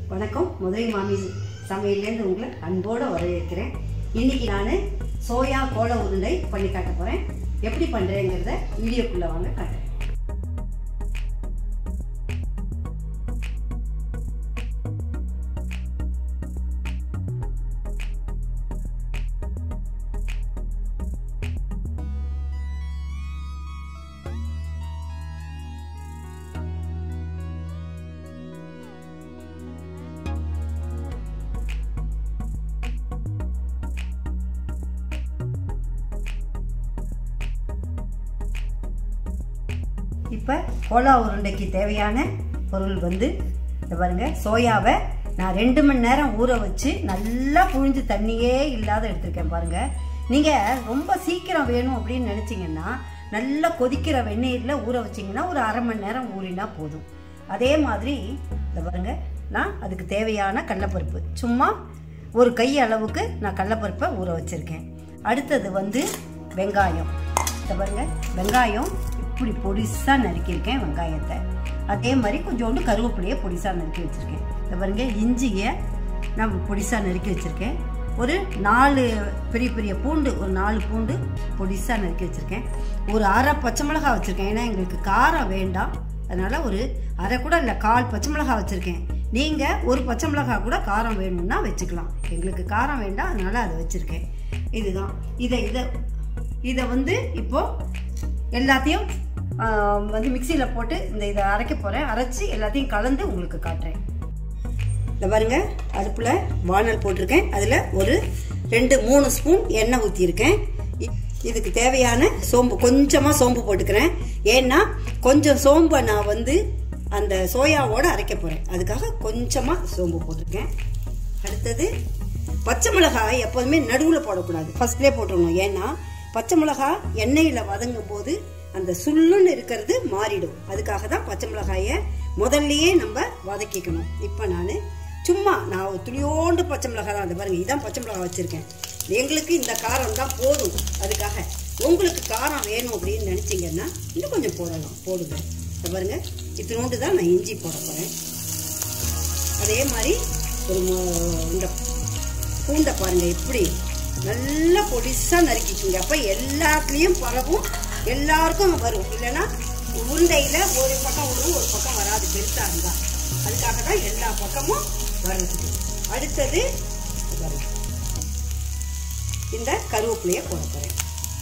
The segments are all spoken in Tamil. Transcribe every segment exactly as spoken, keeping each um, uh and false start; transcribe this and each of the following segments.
வணக்கம். மதுரை மாமி சமையல்லேருந்து உங்களை அன்போடு வரவேற்கிறேன். இன்றைக்கி நான் சோயா கோல உருண்டை பண்ணி காட்ட போகிறேன். எப்படி பண்ணுறேங்கிறத வீடியோக்குள்ளே வாங்க காட்டுறேன். இப்போ கோலா உருண்டைக்கு தேவையான பொருள் வந்து இதை பாருங்க. சோயாவை நான் ரெண்டு மணி நேரம் ஊற வச்சு நல்லா புழிஞ்சு தண்ணியே இல்லாத எடுத்துருக்கேன் பாருங்க. நீங்கள் ரொம்ப சீக்கிரம் வேணும் அப்படின்னு நினச்சிங்கன்னா நல்லா கொதிக்கிற வெந்நீரில் ஊற வச்சிங்கன்னா ஒரு அரை மணி நேரம் ஊறினா போதும். அதே மாதிரி இதை பாருங்க, நான் அதுக்கு தேவையான கடலைப்பருப்பு சும்மா ஒரு கை அளவுக்கு நான் கடலைப்பருப்பை ஊற வச்சுருக்கேன். அடுத்தது வந்து வெங்காயம். இதை பாருங்க, வெங்காயம் இப்படி பொடிசாக நறுக்கியிருக்கேன் வெங்காயத்தை. அதே மாதிரி கொஞ்சோண்டு கருவேப்பிலையை பொடிசாக நறுக்கி வச்சுருக்கேன். இதை பாருங்க, இஞ்சியை நான் பொடிசாக நறுக்கி வச்சுருக்கேன். ஒரு நாலு பெரிய பெரிய பூண்டு, ஒரு நாலு பூண்டு பொடிசாக நறுக்கி வச்சுருக்கேன். ஒரு அரை பச்சை மிளகாய் வச்சுருக்கேன். ஏன்னா எங்களுக்கு காரம் வேண்டாம், அதனால் ஒரு அரை கூட இல்லை, கால் பச்சை மிளகாய் வச்சுருக்கேன். நீங்கள் ஒரு பச்சை மிளகாய் கூட காரம் வேணும்னா வச்சுக்கலாம். எங்களுக்கு காரம் வேண்டாம், அதனால் அதை வச்சுருக்கேன். இதுதான் இதை இதை இதை வந்து இப்போது எல்லாத்தையும் வந்து மிக்சியில் போட்டு இந்த இதை அரைக்க போகிறேன். அரைச்சி எல்லாத்தையும் கலந்து உங்களுக்கு காட்டுறேன். இந்த பாருங்க, அடுப்பில் வானல் போட்டிருக்கேன். அதில் ஒரு ரெண்டு மூணு ஸ்பூன் எண்ணெய் ஊற்றிருக்கேன். இதுக்கு தேவையான சோம்பு, கொஞ்சமாக சோம்பு போட்டுக்கிறேன். ஏன்னா கொஞ்சம் சோம்பை நான் வந்து அந்த சோயாவோடு அரைக்க போகிறேன், அதுக்காக கொஞ்சமாக சோம்பு போட்டிருக்கேன். அடுத்தது பச்சை மிளகாய் எப்போதுமே நடுவில் போடக்கூடாது, ஃபர்ஸ்ட்லேயே போட்டுடணும். ஏன்னா பச்சை மிளகாய் எண்ணெயில் வதங்கும் போது அந்த சுள்ளுன்னு இருக்கிறது மாறிடும். அதுக்காக தான் பச்சை மிளகாயை முதல்லையே நம்ம வதக்கிக்கணும். இப்போ நான் சும்மா நான் துளியோண்டு பச்சை மிளகாய் தான், அந்த பாருங்க, இதான் பச்சை மிளகாய் வச்சுருக்கேன். எங்களுக்கு இந்த காரம் தான் போதும். அதுக்காக உங்களுக்கு காரம் வேணும் அப்படின்னு நினச்சிங்கன்னா இன்னும் கொஞ்சம் போடலாம், போடுங்க. இந்த பாருங்க, இத்தினோண்டு தான் நான் இஞ்சி போட போகிறேன். அதே மாதிரி ஒரு இந்த பூண்டை பாருங்க, இப்படி நல்லா பொடிசாக நறுக்கிக்குங்க. அப்போ எல்லாத்துலேயும் பரவும், எல்லாருக்கும் வரும். இல்லைன்னா உருண்டையில் ஒரு பக்கம் வரும், ஒரு பக்கம் வராது பெருசாக இருந்தால். அதுக்காக தான் எல்லா பக்கமும் வருது. அடுத்தது இந்த கருவேப்பிலையை போட போகிறேன்.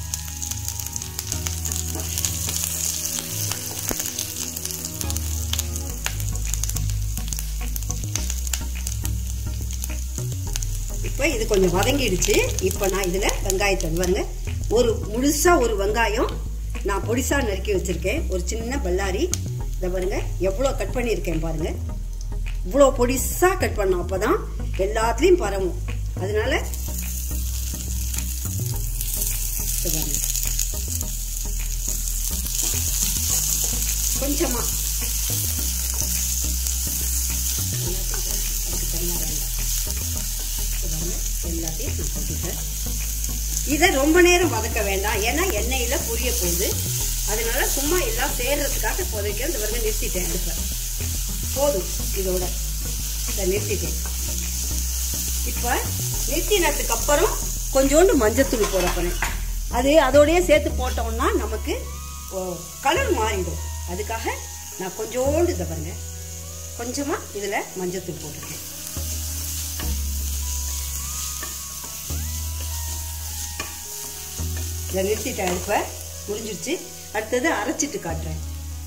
இப்போ இது கொஞ்சம் வதங்கிடுச்சு. இப்போ நான் இதில் வெங்காயத்தை பாருங்க, ஒரு முழுசாக ஒரு வெங்காயம் நான் பொடிசாக நறுக்கி வச்சுருக்கேன். ஒரு சின்ன பல்லாரி, இதை பாருங்க எவ்வளோ கட் பண்ணியிருக்கேன் பாருங்க. இவ்வளோ பொடிசாக கட் பண்ணோம், அப்போ தான் எல்லாத்துலேயும் பரவும். அதனால பாருங்க, கொஞ்சமாக எல்லாத்தையும் நான் போட்டுட்டேன். இதை ரொம்ப நேரம் வதக்க வேண்டாம், ஏன்னா எண்ணெயில் பொரிய போகுது. அதனால சும்மா எல்லாம் சேர்றதுக்காக புதைக்க இந்த வரைக்கும் நிறுத்திட்டேன். அடுப்ப போதும், இதோட இதை நிறுத்திட்டேன். இப்போ நிறுத்தினதுக்கு அப்புறம் கொஞ்சோண்டு மஞ்சத்தூள் போட போறேன். அது அதோடய சேர்த்து போட்டோம்னா நமக்கு கலர் மாறிடும். அதுக்காக நான் கொஞ்சோண்டு இதை பாருங்க, கொஞ்சமாக இதில் மஞ்சத்தூள் போட்டிருக்கேன். இதை நிறுத்திட்டேன், அடுப்பை முடிஞ்சிருச்சு. அடுத்தது அரைச்சிட்டு காட்டுறேன்.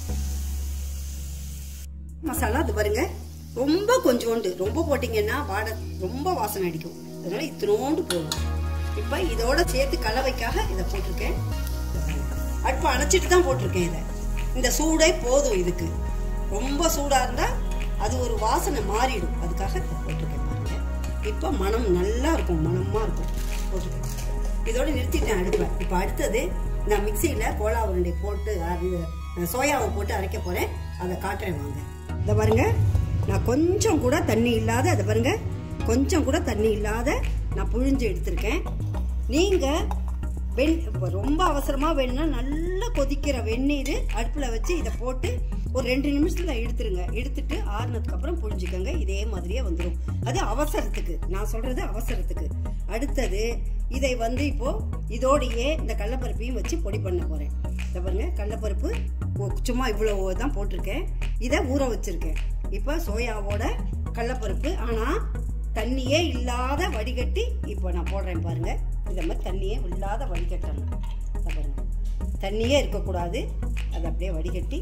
மசாலா இது பாருங்க, ரொம்ப கொஞ்சோண்டு, ரொம்ப போட்டிங்கன்னா வாடை ரொம்ப வாசனை அடிக்கும். அதனால இத்தினோண்டு போடும். இப்போ இதோட சேர்த்து கலவைக்காக இதை போட்டிருக்கேன். அடுப்பை அணைச்சிட்டு தான் போட்டிருக்கேன். இதை இந்த சூடே போதும். இதுக்கு ரொம்ப சூடாக இருந்தால் அது ஒரு வாசனை மாறிடும். அதுக்காக இதை போட்டிருக்கேன் பாருங்க. இப்போ மனம் நல்லா இருக்கும், மனமாக இருக்கும். போட்டிருக்கேன். இதோட நிறுத்திட்டேன் அடுப்பை. இப்போ அடுத்தது நான் மிக்சியில் கோலா உருண்டை போட்டு சோயாவை போட்டு அரைக்க போகிறேன். அதை காட்டுறேன் வாங்க. இதை பாருங்க, நான் கொஞ்சம் கூட தண்ணி இல்லாத, அதை பாருங்க, கொஞ்சம் கூட தண்ணி இல்லாத நான் புழிஞ்சு எடுத்திருக்கேன். நீங்கள் வெண் இப்போ ரொம்ப அவசரமாக வேணும்னா நல்லா கொதிக்கிற வெந்நீர் அடுப்பில் வச்சு இதை போட்டு ஒரு ரெண்டு நிமிஷத்துல எடுத்துருங்க. எடுத்துட்டு ஆறுனதுக்கு அப்புறம் புழிஞ்சுக்கோங்க. இதே மாதிரியே வந்துடும். அது அவசரத்துக்கு நான் சொல்றது, அவசரத்துக்கு. அடுத்தது இதை வந்து இப்போ இதோடையே இந்த கடலைப்பருப்பையும் வச்சு பொடி பண்ண போறேன். இதை பாருங்க, கடலைப்பருப்பு சும்மா இவ்வளவு தான் போட்டிருக்கேன். இதை ஊற வச்சிருக்கேன். இப்போ சோயாவோட கடலைப்பருப்பு, ஆனா தண்ணியே இல்லாத வடிகட்டி இப்போ நான் போடுறேன் பாருங்க. இந்த மாதிரி தண்ணியே இல்லாத வடிகட்டணும். பாருங்க, தண்ணியே இருக்கக்கூடாது. அதை அப்படியே வடிகட்டி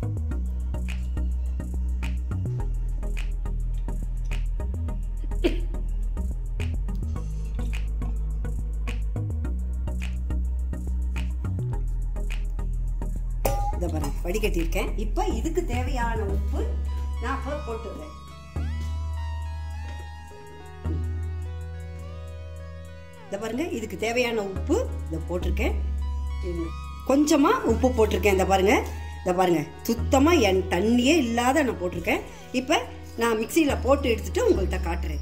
இதை பாருங்க வடிகட்டியிருக்கேன். இப்போ இதுக்கு தேவையான உப்பு நான் இப்போ போட்டுடுறேன். இதை பாருங்க, இதுக்கு தேவையான உப்பு இதை போட்டிருக்கேன். கொஞ்சமா உப்பு போட்டிருக்கேன். இதை பாருங்க, இதை பாருங்க, சுத்தமா என் தண்ணியே இல்லாத நான் போட்டிருக்கேன். இப்போ நான் மிக்சியில போட்டு எடுத்துட்டு உங்கள்கிட்ட காட்டுறேன்.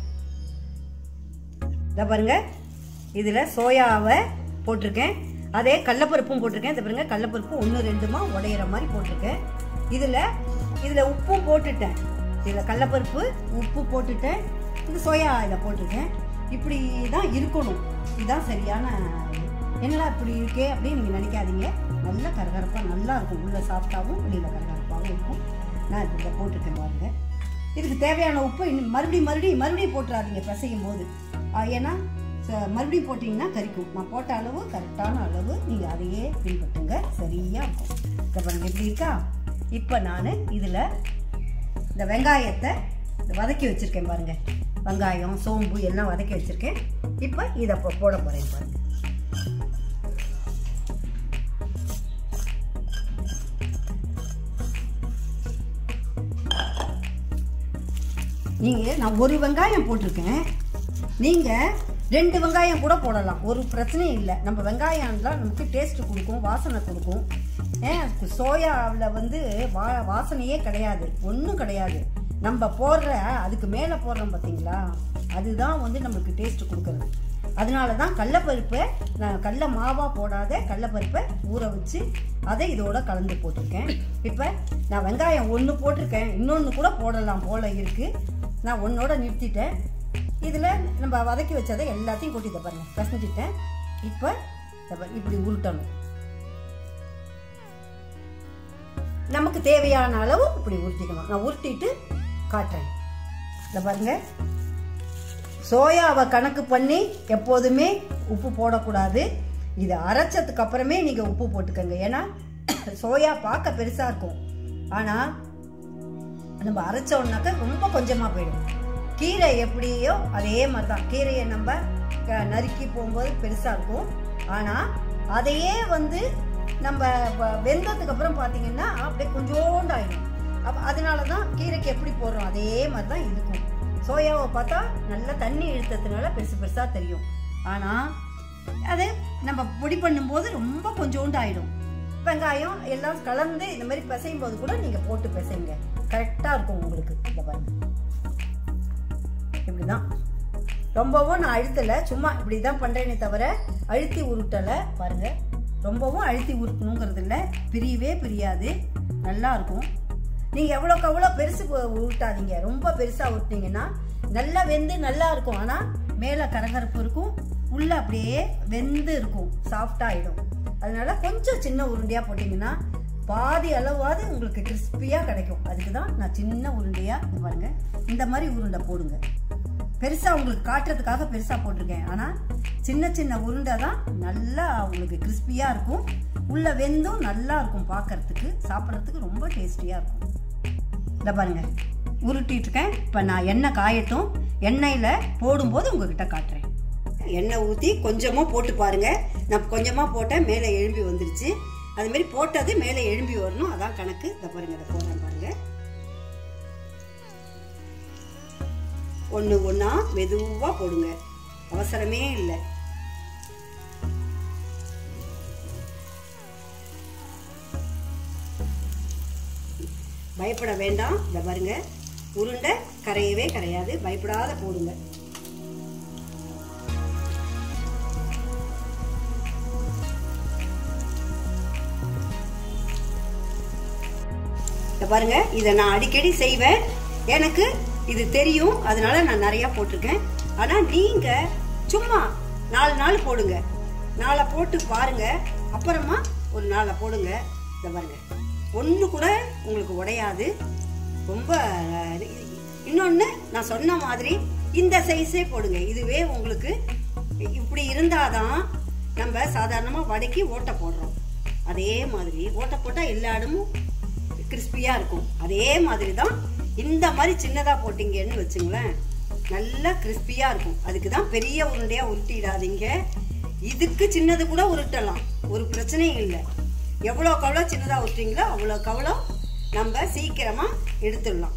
இதை பாருங்க, இதுல சோயாவை போட்டிருக்கேன். அதே கடலைப்பருப்பும் போட்டிருக்கேன். இதை பாருங்க, கடலைப்பருப்பு ஒன்று ரெண்டுமா உடையிற மாதிரி போட்டிருக்கேன். இதுல இதுல உப்பும் போட்டுட்டேன். இதுல கடலைப்பருப்பு உப்பு போட்டுட்டேன். இந்த சோயா இதை போட்டிருக்கேன். இப்படி தான் இருக்கணும். இதுதான் சரியான. என்னடா இப்படி இருக்கே அப்படின்னு நீங்க நினைக்காதீங்க. நல்ல கரகரப்பா நல்லா இருக்கும். உள்ள சாஃப்டாகவும் வெளியில கரகரப்பாகவும் இருக்கும். நான் இதை போட்டுருக்கேன் பாருங்க. இதுக்கு தேவையான உப்பு இன்னும் மறுபடியும் மறுபடியும் மறுபடியும் போட்டுறாதீங்க பிசையும் போது. ஏன்னா மறுபடியும் போட்டிங்கன்னா கறிக்கும். நான் போட்ட அளவு கரெக்டான அளவு, நீங்கள் அதையே பின்பற்றுங்க, சரியாக இருக்கும். இதை பாருங்க எப்படி இருக்கா. இப்போ நான் இதில் இந்த வெங்காயத்தை வதக்கி வச்சுருக்கேன் பாருங்க. வெங்காயம் சோம்பு எல்லாம் வதக்கி வச்சுருக்கேன். இப்போ இதை போட போகிறேன் பாருங்க. நீங்கள் நான் ஒரு வெங்காயம் போட்டிருக்கேன். நீங்கள் ரெண்டு வெங்காயம் கூட போடலாம், ஒரு பிரச்சனையும் இல்லை. நம்ம வெங்காயம்லாம் நமக்கு டேஸ்ட் கொடுக்கும், வாசனை கொடுக்கும். ஏன் சோயாவில் வந்து வா வாசனையே கிடையாது, ஒன்றும் கிடையாது. நம்ம போடுற அதுக்கு மேலே போடுறோம் பார்த்தீங்களா, அதுதான் வந்து நம்மளுக்கு டேஸ்ட் கொடுக்குறது. அதனால தான் கடலைப்பருப்பை நான் கடலை மாவாக போடாத கடலைப்பருப்பை ஊற வச்சு அதை இதோட கலந்து போட்டிருக்கேன். இப்போ நான் வெங்காயம் ஒன்று போட்டிருக்கேன், இன்னொன்று கூட போடலாம் போல இருக்குது. நான் ஒன்னோட நிறுத்திட்டேன். இதில் நம்ம வதக்கி வச்சதை எல்லாத்தையும் கொட்டி பாருங்க பசஞ்சிட்டேன். இப்போ இப்படி உருட்டணும். நமக்கு தேவையான அளவு இப்படி உருட்டிக்கணும். நான் உருட்டிட்டு காட்டுறேன். இந்த பாருங்க, சோயாவை கணக்கு பண்ணி எப்போதுமே உப்பு போடக்கூடாது. இது அரைச்சதுக்கு அப்புறமே நீங்கள் உப்பு போட்டுக்கோங்க. ஏன்னா சோயா பார்க்க பெருசாக இருக்கும், ஆனால் நம்ம அரைச்சோம்னாக்க ரொம்ப கொஞ்சமாக போயிடும். கீரை எப்படியோ அதே மாதிரி தான். கீரையை நம்ம நறுக்கி போகும்போது பெருசாக இருக்கும், ஆனால் அதையே வந்து நம்ம வெந்ததுக்கு அப்புறம் பார்த்தீங்கன்னா அப்படியே கொஞ்சோண்டு ஆயிடும். அப்போ அதனால தான் கீரைக்கு எப்படி போடுறோம் அதே மாதிரி தான் இருக்கும். சோயாவை பார்த்தா நல்லா தண்ணி இழுத்ததுனால பெருசு பெருசாக தெரியும், ஆனால் அது நம்ம பொடி பண்ணும்போது ரொம்ப கொஞ்சோண்டு ஆயிடும். வெங்காயம் எல்லாம் கலந்து இந்த மாதிரி பிசையும் போது கூட நீங்கள் போட்டு பிசைங்க, கரெக்டாக இருக்கும் உங்களுக்கு. இந்த பாருங்க, இப்படிதான். ரொம்பவும் நான் அழுத்தலை, சும்மா இப்படி தான் பண்ணுறேனே தவிர அழுத்தி உருட்டலை. பாருங்க, ரொம்பவும் அழுத்தி உருட்டணுங்கிறது இல்லை, பிரியவே பிரியாது, நல்லா இருக்கும். நீங்கள் எவ்வளோக்கு எவ்வளோ பெருசு உருட்டாதீங்க. ரொம்ப பெருசாக உருட்டினீங்கன்னா நல்லா வெந்து நல்லா இருக்கும், ஆனால் மேலே கரகரப்பு இருக்கும், உள்ள அப்படியே வெந்து இருக்கும், சாஃப்டாகிடும். அதனால கொஞ்சம் சின்ன உருண்டையாக போட்டிங்கன்னா பாதி அளவாவது உங்களுக்கு கிறிஸ்பியாக கிடைக்கும். அதுக்கு தான் நான் சின்ன உருண்டையாக பாருங்க இந்த மாதிரி உருண்டை போடுங்க. பெருசாக உங்களுக்கு காட்டுறதுக்காக பெருசாக போட்டிருக்கேன், ஆனால் சின்ன சின்ன உருண்டை தான் நல்லா உங்களுக்கு கிறிஸ்பியாக இருக்கும், உள்ள வெந்தும் நல்லா இருக்கும், பார்க்கறதுக்கு சாப்பிட்றதுக்கு ரொம்ப டேஸ்டியாக இருக்கும். இதை பாருங்க உருட்டிட்டு இருக்கேன். இப்போ நான் எண்ணெய் காயட்டும், எண்ணெயில் போடும்போது உங்ககிட்ட காட்டுறேன். எண்ணெய் ஊற்றி கொஞ்சமாக போட்டு பாருங்க. நான் கொஞ்சமாக போட்டேன், மேலே எழும்பி வந்துருச்சு. அது மாதிரி போட்டது மேலே எழும்பி வரணும், அதான் கணக்கு. இதை பாருங்க, இதை போடுறேன் பாருங்க. ஒன்று ஒன்றா மெதுவாக போடுங்க, அவசரமே இல்லை. பயப்பட வேண்டாம். இதை பாருங்க, உருண்டை கரையவே கரையாது, பயப்படாத போடுங்க. பாருங்க, இதை நான் அடிக்கடி செய்வேன், எனக்கு இது தெரியும், அதனால நான் நிறைய போட்டிருக்கேன். ஆனா நீங்க சும்மா நாலு நாள் போடுங்க, நாளை போட்டு பாருங்க, அப்புறமா ஒரு நாளை போடுங்க. இதை பாருங்க, ஒன்று கூட உங்களுக்கு உடையாது. ரொம்ப இன்னொன்று நான் சொன்ன மாதிரி இந்த சைஸே போடுங்க. இதுவே உங்களுக்கு இப்படி இருந்தாதான் நம்ம சாதாரணமாக வடைக்கு ஓட்டை போடுறோம். அதே மாதிரி ஓட்டை போட்டால் எல்லா இடமும் கிறிஸ்பியாக இருக்கும். அதே மாதிரி தான் இந்த மாதிரி சின்னதாக போட்டிங்கன்னு வச்சுங்களேன், நல்லா கிறிஸ்பியாக இருக்கும். அதுக்கு தான் பெரிய உருண்டையாக உருட்டிடாதீங்க. இதுக்கு சின்னது கூட உருட்டலாம், ஒரு பிரச்சனையும் இல்லை. எவ்வளோக்கு எவ்வளோ சின்னதாக உருட்டிங்களோ அவ்வளோக்கு அவ்வளோ நம்ம சீக்கிரமாக எடுத்துடலாம்.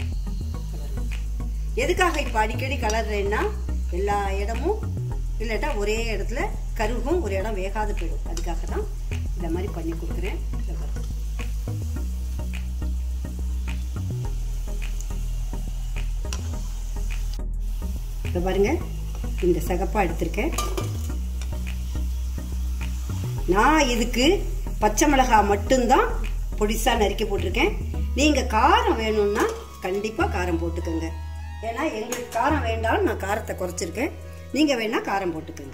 எதுக்காக இப்போ அடிக்கடி கலர்றேன்னா, எல்லா இடமும் இல்லாட்டா ஒரே இடத்துல கருகும், ஒரு இடம் வேகாது போயிடும். அதுக்காக தான் இந்த மாதிரி பண்ணி கொடுக்குறேன். இதை பாருங்க, இந்த சகப்பா எடுத்திருக்கேன். நான் இதுக்கு பச்சை மிளகாய் மட்டும்தான் பொடிசா நறுக்கி போட்டிருக்கேன். நீங்க காரம் வேணும்னா கண்டிப்பா காரம் போட்டுக்கோங்க. ஏன்னா எங்களுக்கு காரம் வேண்டாம், நான் காரத்தை குறைச்சிருக்கேன். நீங்க வேணா காரம் போட்டுக்கோங்க.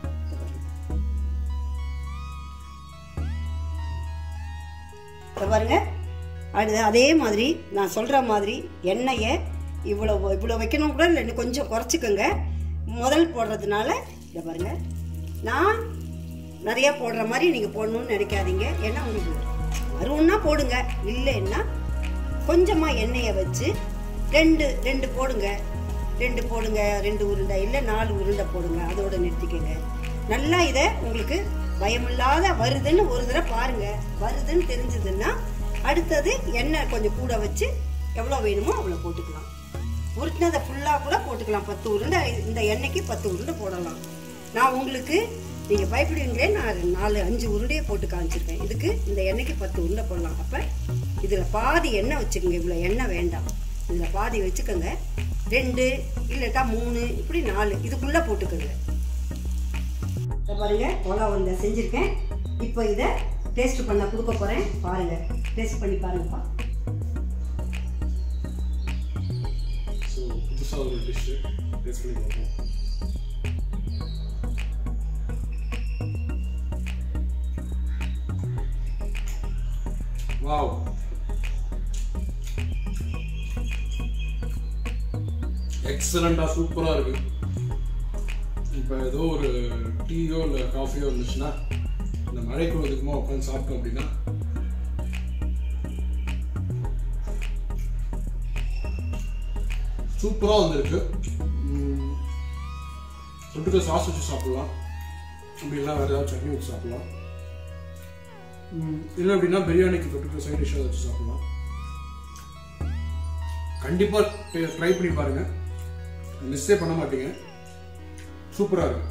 பாருங்க, அது அதே மாதிரி நான் சொல்ற மாதிரி எண்ணெயை இவ்வளவு இவ்வளவு வைக்கணும் கூட இல்லை, கொஞ்சம் குறைச்சிக்கோங்க. முதல் போடுறதுனால இதை பாருங்க, நான் நிறைய போடுற மாதிரி நீங்க போடணும்னு நினைக்காதீங்க. ஏன்னா உங்களுக்கு வரும்னா போடுங்க, இல்லைன்னா கொஞ்சமா எண்ணெயை வச்சு ரெண்டு ரெண்டு போடுங்க, ரெண்டு போடுங்க, ரெண்டு உருண்டை இல்லை நாலு உருண்டை போடுங்க, அதோட நிறுத்திக்கங்க. நல்லா இதை உங்களுக்கு பயமில்லாத வருதுன்னு ஒரு தடவை பாருங்க. வருதுன்னு தெரிஞ்சதுன்னா அடுத்தது எண்ணெய் கொஞ்சம் கூட வச்சு எவ்வளோ வேணுமோ அவ்வளோ போட்டுக்கலாம். உருட்டினதை ஃபுல்லாக கூட போட்டுக்கலாம். பத்து உருண்டை இந்த எண்ணெய்க்கு பத்து உருண்டை போடலாம். நான் உங்களுக்கு நீங்கள் பயப்படுவீங்களே, நான் நாலு அஞ்சு உருண்டையை போட்டு காமிச்சிருக்கேன். இதுக்கு இந்த எண்ணெய்க்கு பத்து உருண்டை போடலாம். அப்போ இதில் பாதி எண்ணெய் வச்சுக்கோங்க, இவ்வளோ எண்ணெய் வேண்டாம். இதில் பாதி வச்சுக்கோங்க, ரெண்டு இல்லட்டா மூணு இப்படி நாலு இதுக்குள்ளே போட்டுக்கோங்க. இதை பாருங்க, கோலா உருண்டை செஞ்சுருக்கேன். இப்போ இதை டேஸ்ட் பண்ண கொடுக்க போகிறேன். பாருங்கள், டேஸ்ட் பண்ணி பாருங்கப்பா. புதுசாக ஒரு டிஷ்ஷு டேஸ்ட் பண்ணி பார்ப்போம். வாவ், எக்ஸலண்டா சூப்பராக இருக்கு. இப்போ ஏதோ ஒரு டீயோ இல்லை காஃபியோ இருந்துச்சுன்னா இந்த மழைக்கு ஒதுக்குமா உட்காந்து சாப்பிட்டோம் அப்படின்னா சூப்பராக வந்துருக்கு. தொட்டுக்க சாஸ் வச்சு சாப்பிடலாம், அப்படின்னா வேறு ஏதாவது சட்னி வச்சு சாப்பிடலாம். இல்லை அப்படின்னா பிரியாணிக்கு தொட்டுக்க சைட் டிஷ்ஷாக வச்சு சாப்பிடலாம். கண்டிப்பாக ட்ரை பண்ணி பாருங்கள், மிஸ்ஸே பண்ண மாட்டீங்க. சூப்பராக இருக்கு.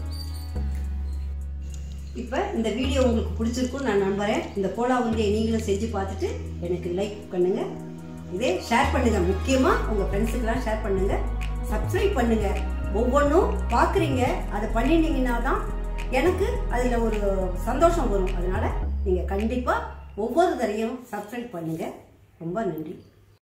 இப்போ இந்த வீடியோ உங்களுக்கு பிடிச்சிருக்குன்னு நான் நம்புகிறேன். இந்த கோலா உருண்டையை நீங்களும் செஞ்சு பார்த்துட்டு எனக்கு லைக் பண்ணுங்கள், இதே ஷேர் பண்ணுங்கள். முக்கியமாக உங்கள் ஃப்ரெண்ட்ஸுக்கெல்லாம் ஷேர் பண்ணுங்கள், சப்ஸ்கிரைப் பண்ணுங்கள். ஒவ்வொன்றும் பார்க்குறீங்க, அதை பண்ணினீங்கன்னா தான் எனக்கு அதில் ஒரு சந்தோஷம் வரும். அதனால் நீங்கள் கண்டிப்பாக ஒவ்வொரு தரையும் சப்ஸ்கிரைப் பண்ணுங்கள். ரொம்ப நன்றி.